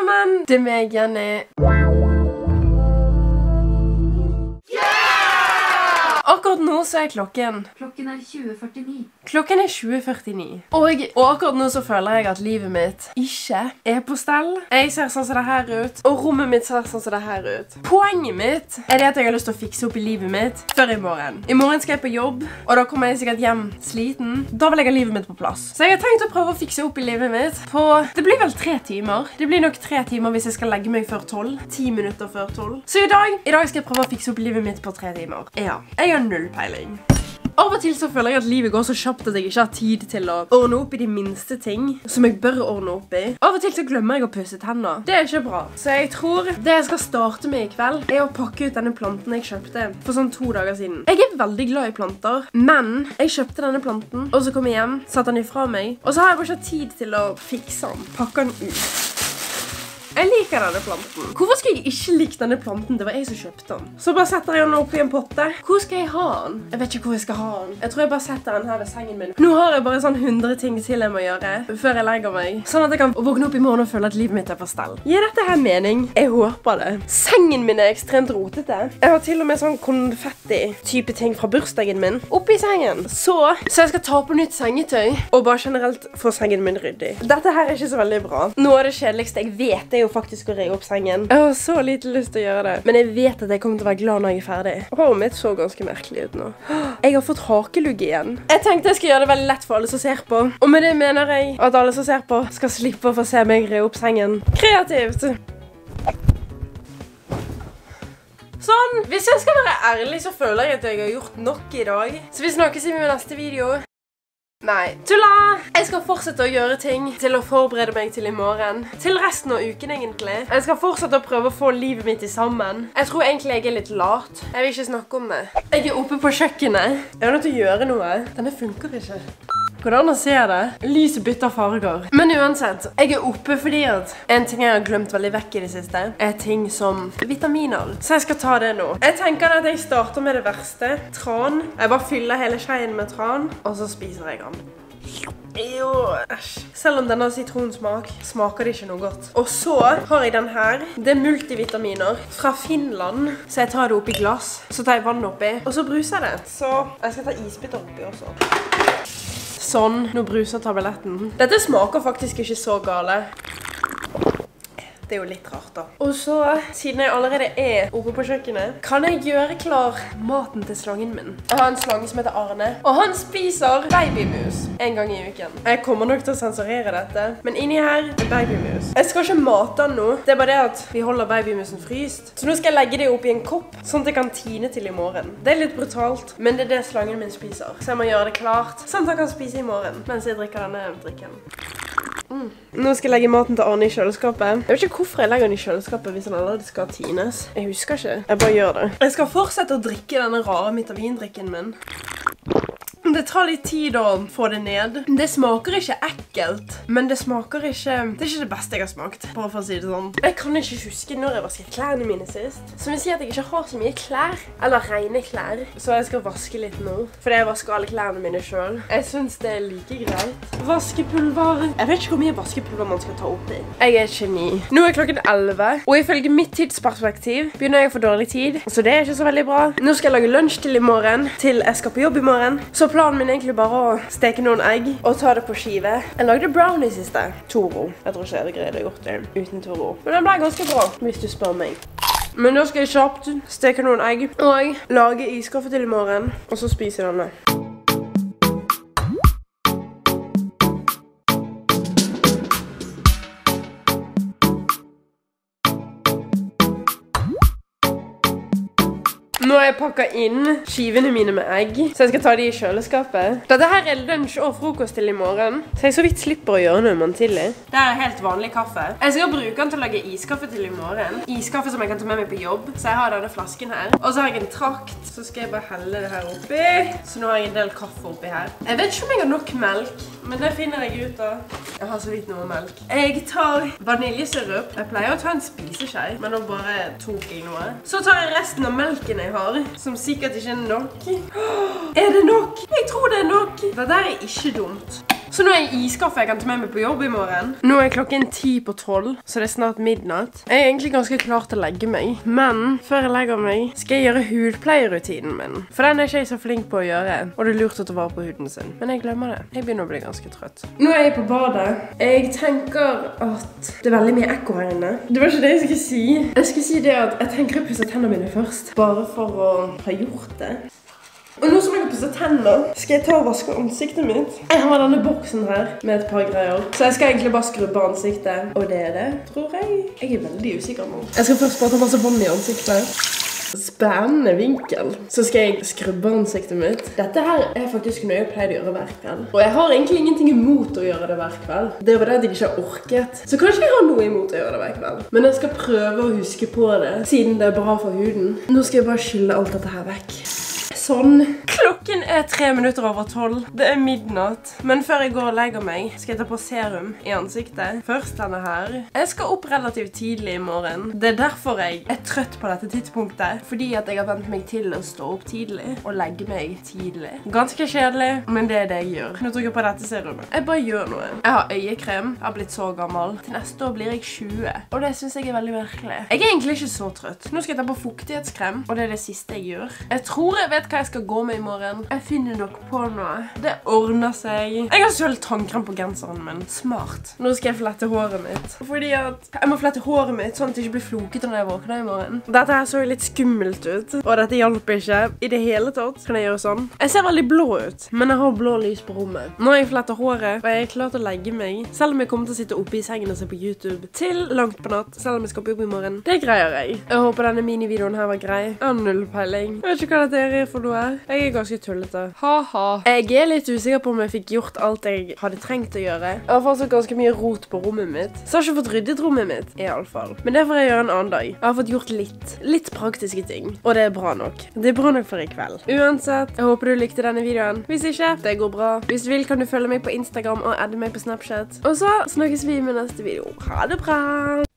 sammen! Det er meg, Jenny. Akkurat nå så er klokken. Klokken er 20:49. Klokken er 20:49. Og akkurat nå så føler jeg at livet mitt ikke er på stell. Jeg ser sånn som det her ut, og rommet mitt ser sånn som det her ut. Poenget mitt er det at jeg har lyst til å fikse opp i livet mitt før i morgen. I morgen skal jeg på jobb, og da kommer jeg sikkert hjem sliten. Da vil jeg ha livet mitt på plass. Så jeg har tenkt å prøve å fikse opp i livet mitt på, det blir vel 3 timer. Det blir nok 3 timer hvis jeg skal legge meg før 12. 10 minutter før 12. Så i dag skal jeg prøve å fikse opp i livet mitt på 3 timer. Ja, jeg har null peiling. Av og til så føler jeg at livet går så kjapt at jeg ikke har tid til å ordne opp i de minste ting som jeg bør ordne opp i. Av og til så glemmer jeg å pusse tenner. Det er ikke bra. Så jeg tror det jeg skal starte med i kveld er å pakke ut denne planten jeg kjøpte for sånn 2 dager siden. Jeg er veldig glad i planter, men jeg kjøpte denne planten, og så kom jeg hjem, satte den ifra meg, og så har jeg bare ikke tid til å fikse den, pakke den ut. Jeg liker denne planten. Hvorfor skal jeg ikke like denne planten? Det var jeg som kjøpte den. Så bare setter jeg den opp i en potte. Hvor skal jeg ha den? Jeg vet ikke hvor jeg skal ha den. Jeg tror jeg bare setter den her ved sengen min. Nå har jeg bare sånn 100 ting til jeg må gjøre før jeg legger meg. Sånn at jeg kan våkne opp i morgen og føle at livet mitt er på stell. Gir dette her mening? Jeg håper det. Sengen min er ekstremt rotete. Jeg har til og med sånn konfetti-type ting fra bursdagen min oppi sengen. Så jeg skal ta på nytt sengetøy og bare generelt få sengen min ryddig. Dette her er ikke så veldig bra. Noe av det kjedeligste jeg vet er jo faktisk å re opp sengen. Jeg har så lite lyst til å gjøre det, men jeg vet at jeg kommer til å være glad når jeg er ferdig. Håret mitt så ganske merkelig ut nå. Jeg har fått hakelugg igjen. Jeg tenkte jeg skulle gjøre det veldig lett for alle som ser på, og med det mener jeg at alle som ser på skal slippe å få se meg re opp sengen. Kreativt! Sånn, hvis jeg skal være ærlig så føler jeg at jeg har gjort nok i dag. Så vi snakkes i min neste video. Nei, tulla! Jeg skal fortsette å gjøre ting til å forberede meg til i morgen. Til resten av uken egentlig. Jeg skal fortsette å prøve å få livet mitt i sammen. Jeg tror egentlig jeg er litt lat. Jeg vil ikke snakke om det. Jeg er oppe på kjøkkenet. Jeg er nødt til å gjøre noe. Denne funker ikke. Hvordan ser det? Lyset bytter farger. Men uansett, jeg er oppe fordi at en ting jeg har glemt veldig vekk i det siste er ting som vitaminer. Så jeg skal ta det nå. Jeg tenker at jeg starter med det verste. Tran. Jeg bare fyller hele skeien med tran, og så spiser jeg den. Jo, æsj. Selv om den har sitronsmak, smaker det ikke noe godt. Og så har jeg den her. Det er multivitaminer fra Finland. Så jeg tar det oppi glass, så tar jeg vann oppi, og så bruser jeg det. Så jeg skal ta isbiter oppi også. Sånn, nå bruser tabletten. Dette smaker faktisk ikke så gale. Det er jo litt rart da. Og så, siden jeg allerede er oppe på kjøkkenet, kan jeg gjøre klar maten til slangen min. Jeg har en slange som heter Arne, og han spiser babymus en gang i uken. Jeg kommer nok til å sensurere dette, men inni her er babymus. Jeg skal ikke mate han nå, det er bare det at vi holder babymusen fryst. Så nå skal jeg legge det opp i en kopp, sånn at jeg kan tine til i morgen. Det er litt brutalt, men det er det slangen min spiser. Så jeg må gjøre det klart, sånn at han kan spise i morgen, mens jeg drikker denne drikken. Nå skal jeg legge maten til Arne i kjøleskapet. Jeg vet ikke hvorfor jeg legger den i kjøleskapet hvis den allerede skal tines. Jeg husker ikke. Jeg bare gjør det. Jeg skal fortsette å drikke denne rare vitamindrikken min. Det tar litt tid å få det ned. Det smaker ikke ekkelt, men det smaker ikke... Det er ikke det beste jeg har smakt, bare for å si det sånn. Jeg kan ikke huske når jeg vasket klærne mine sist. Som vil si at jeg ikke har så mye klær, eller rene klær. Så jeg skal vaske litt nå, fordi jeg vasker alle klærne mine selv. Jeg synes det er like greit. Vaskepulver. Jeg vet ikke hvor mye vaskepulver man skal ta opp i. Jeg er et geni. Nå er klokken 11, og ifølge mitt tidsperspektiv begynner jeg å få dårlig tid, så det er ikke så veldig bra. Nå skal jeg lage lunsj til i morgen, til jeg skal på jobb i morgen. Så planen min er egentlig bare å steke noen egg og ta det på skive. Jeg lagde brownie siste. Toro. Jeg tror ikke jeg hadde greid å gjort det uten Toro. Men den ble ganske bra, hvis du spør meg. Men da skal jeg kjapt steke noen egg og lage iskaffe til i morgen, og så spise denne. Nå har jeg pakket inn skivene mine med egg, så jeg skal ta de i kjøleskapet. Dette her er lunsj og frokost til i morgen, så jeg så vidt slipper å gjøre noe mantillig. Det er helt vanlig kaffe. Jeg skal bruke den til å lage iskaffe til i morgen. Iskaffe som jeg kan ta med meg på jobb, så jeg har denne flasken her. Og så har jeg en trakt, så skal jeg bare helle det her oppi. Så nå har jeg en del kaffe oppi her. Jeg vet ikke om jeg har nok melk, men det finner jeg ut av. Jeg har så vidt noe melk. Jeg tar vaniljesyrup. Jeg pleier å ta en spiseskje, men nå bare tok jeg noe. Så tar jeg resten av melken jeg har, som sikkert ikke er nok. Er det nok? Jeg tror det er nok. Dette er ikke dumt. Så nå er jeg iskaffe jeg kan ta med meg på jobb i morgen. Nå er klokken 10:12, så det er snart midnatt. Jeg er egentlig ganske klar til å legge meg, men før jeg legger meg, skal jeg gjøre hudpleierutinen min. For den er ikke jeg så flink på å gjøre, og det er lurt å ta vare på huden sin. Men jeg glemmer det. Jeg begynner å bli ganske trøtt. Nå er jeg på badet. Jeg tenker at det er veldig mye ekko her inne. Det var ikke det jeg skulle si. Jeg skulle si det at jeg tenker å pusse tennene mine først, bare for å ha gjort det. Og nå som jeg har pusset tenner, skal jeg ta og vaske ansiktet mitt. Jeg har denne boksen her med et par greier. Så jeg skal egentlig bare skrubbe ansiktet. Og det er det, tror jeg. Jeg er veldig usikker nå. Jeg skal først bare ta masse vann i ansiktet. Spennende vinkel. Så skal jeg skrubbe ansiktet mitt. Dette her er faktisk noe jeg pleier å gjøre hver kveld. Og jeg har egentlig ingenting imot å gjøre det hver kveld. Det var det at jeg ikke har orket. Så kanskje jeg har noe imot å gjøre det hver kveld. Men jeg skal prøve å huske på det, siden det er bra for huden. Nå skal jeg bare skylle alt dette her vekk. Sånn. Klokken er 3:03. Det er midnatt. Men før jeg går og legger meg, skal jeg ta på serum i ansiktet. Først denne her. Jeg skal opp relativt tidlig i morgen. Det er derfor jeg er trøtt på dette tidspunktet. Fordi at jeg har vent meg til å stå opp tidlig og legge meg tidlig. Ganske kjedelig, men det er det jeg gjør. Nå trykker jeg på dette serumet. Jeg bare gjør noe. Jeg har øyekrem. Jeg har blitt så gammel. Til neste år blir jeg 20. Og det synes jeg er veldig virkelig. Jeg er egentlig ikke så trøtt. Nå skal jeg ta på fuktighetskrem, og det er det siste jeg gjør. Jeg tror jeg vet hva jeg skal gå med i morgen. Jeg finner nok på noe. Det ordner seg. Jeg har selv tannkrem på genseren min. Smart. Nå skal jeg flette håret mitt. Fordi at jeg må flette håret mitt sånn at det ikke blir flokete når jeg våkner i morgen. Dette her så litt skummelt ut. Og dette hjelper ikke i det hele tatt. Kan jeg gjøre sånn? Jeg ser veldig blå ut, men jeg har blå lys på rommet. Nå har jeg flettet håret, og jeg er klar til å legge meg. Selv om jeg kommer til å sitte oppe i sengen og se på YouTube til langt på natt, selv om jeg skal på jobb i morgen. Det greier jeg. Jeg håper denne minivideoen her var grei. Jeg har null peiling. Jeg vet ikke hva dette er for noe. Jeg er ganske tullete. Haha. Jeg er litt usikker på om jeg fikk gjort alt jeg hadde trengt å gjøre. Jeg har fortsatt ganske mye rot på rommet mitt. Så jeg har ikke fått ryddet rommet mitt, i alle fall. Men det får jeg gjøre en annen dag. Jeg har fått gjort litt praktiske ting. Og det er bra nok. Det er bra nok for i kveld. Uansett, jeg håper du likte denne videoen. Hvis ikke, det går bra. Hvis du vil, kan du følge meg på Instagram og adde meg på Snapchat. Og så snakkes vi med neste video. Ha det bra!